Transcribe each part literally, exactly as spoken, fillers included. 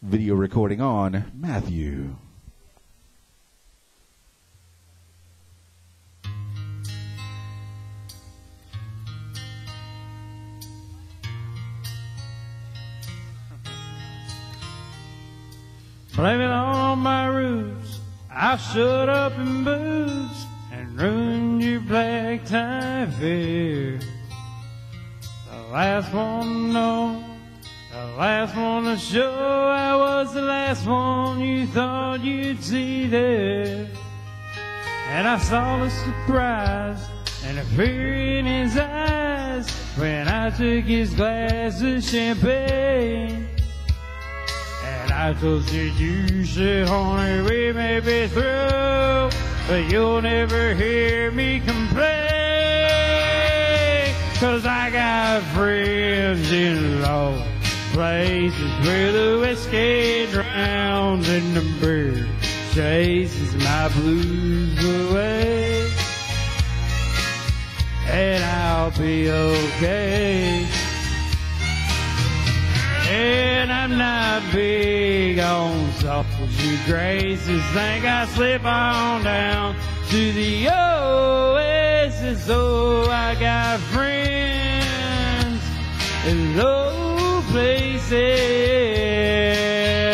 Video recording on Matthew. Blame it on my roots. I shut up in booze and ruined your black tie fair. The last one to know, the last one to show, I was the last one you thought you'd see there. And I saw the surprise and the fear in his eyes when I took his glass of champagne. I told you, you said, honey, we may be through, but you'll never hear me complain. Cause I got friends in low places where the whiskey drowns and the beer chases my blues away. And I'll be okay. And I'm not big on salty graces. Think I slip on down to the oasis. Oh, I got friends in low places.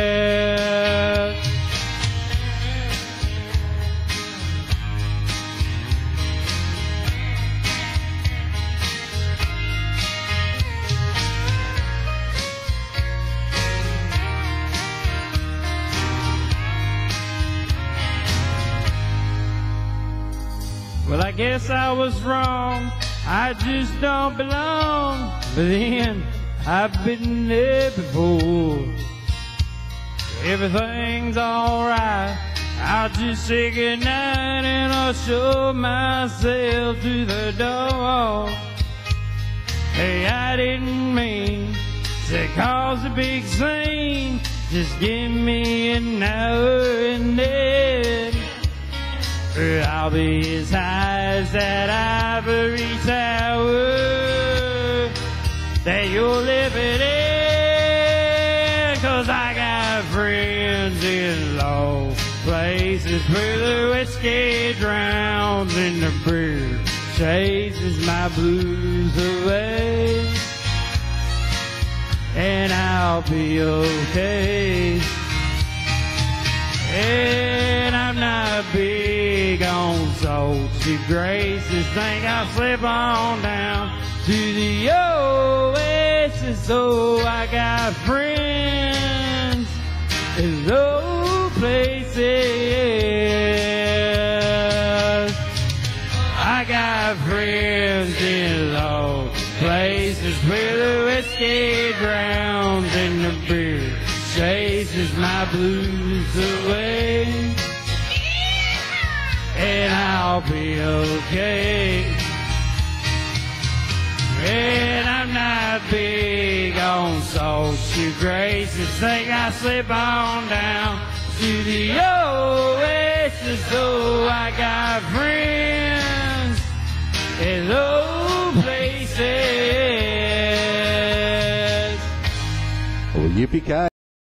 Well, I guess I was wrong, I just don't belong. But then, I've been there before. Everything's alright, I'll just say goodnight and I'll show myself to the door. Hey, I didn't mean to cause a big scene, just give me an hour and then I'll be as high as that ivory tower that you're living in. Cause I got friends in low places where the whiskey drowns and the beer chases my blues away. And I'll be okay. And I'm not big on salty graces. Think I'll slip on down to the oasis. Oh, I got friends in low places. I got friends in low places where the whiskey drowns and the beer chases my blues away. And I'll be okay. And I'm not big on social graces. Think I slip on down to the oasis. Oh, I got friends in low places. Oh, yippee-ki-yay.